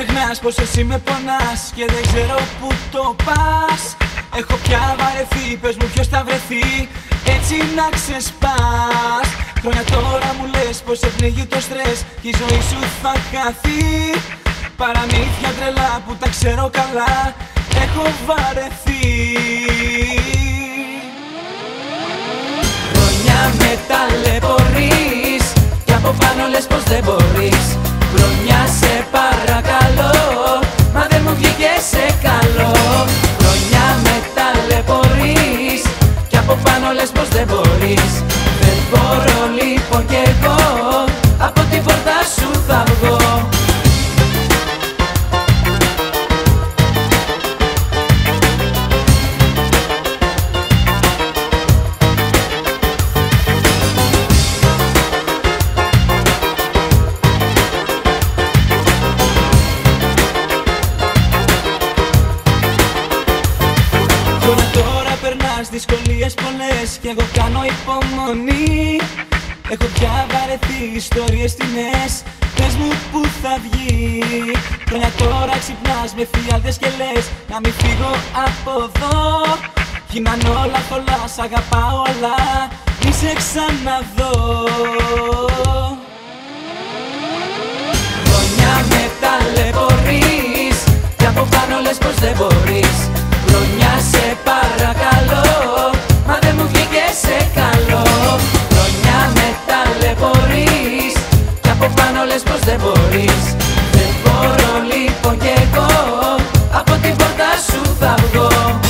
ξεχνάς πως εσύ με πονάς και δεν ξέρω που το πας. Έχω πια βαρεθεί, πες μου ποιος θα βρεθεί έτσι να ξεσπάς. Χρόνια τώρα μου λες πως σε πνίγει το στρες και η ζωή σου θα χαθεί. Παραμύθια τρελά που τα ξέρω καλά, έχω βαρεθεί. Χρόνια με ταλαιπωρείς κι από πάνω λες πως δεν μπορείς. Χρόνια σε παρακαλώ, μα δεν μου βγήκε σε καλό. Χρόνια με ταλαιπωρείς κι από πάνω λες πως δεν μπορείς. Δεν μπορώ λοιπόν κι εγώ, από την πόρτα σου θα βγω. Δυσκολίες πολλές κι εγώ κάνω υπομονή. Έχω πια βαρεθεί ιστορίες στιγμές, πες μου που θα βγει. Χρόνια τώρα ξυπνάς με φιάλτες και λες να μην φύγω από εδώ. Γίναν όλα θολά, σ' αγαπάω αλλά μη σε ξαναδώ. Χρόνια με ταλαιπωρείς κι από πάνω λες πως δεν μπορείς. Χρόνια σε παρακαλώ, μα δεν μου βγήκε σε καλό. Χρόνια με ταλαιπωρείς κι από πάνω λες πως δεν μπορείς. Δεν μπορώ λοιπόν κι εγώ, από την πόρτα σου θα βγω.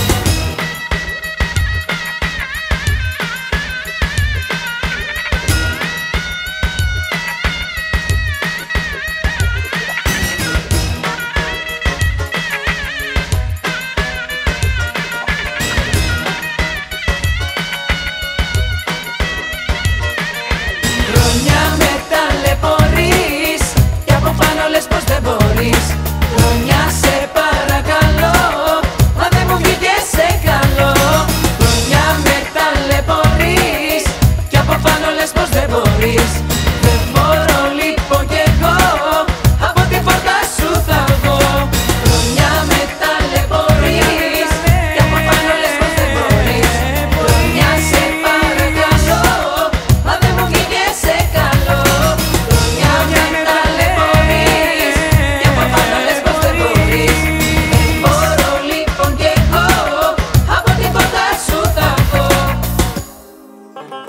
Χρόνια σε παρακαλώ, μα δεν μου βγήκε σε καλό. Χρόνια με ταλαιπωρείς κι από πάνω λες πως δεν μπορείς. Δεν μπορώ λοιπόν κι εγώ, από την πόρτα σου θα βγω. Χρόνια με ταλαιπωρείς κι από πάνω λες πως δεν μπορείς. Χρόνια σε παρακαλώ, μα δεν μου βγήκε σε καλό. Χρόνια με ταλαιπωρείς κι από πάνω λες πως δεν μπορείς. Δεν μπορώ λοιπόν κι εγώ, από την πόρτα σου θα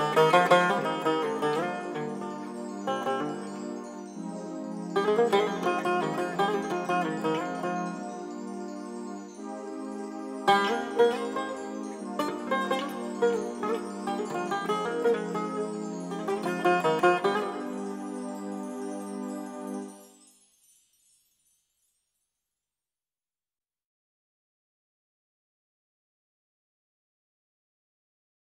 βγω.